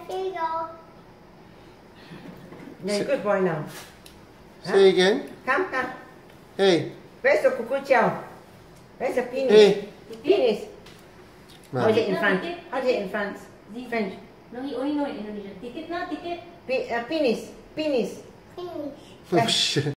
Here you go. Yeah, good boy now. Say again. Come, come. Hey. Where's the cuckoo shell? Where's the penis? Hey. Penis. Nah. Hold it in front. Hold it in front. French. No, he only know it in Indonesian. Titit na, titit. Penis. Penis. Finish. Oh shit.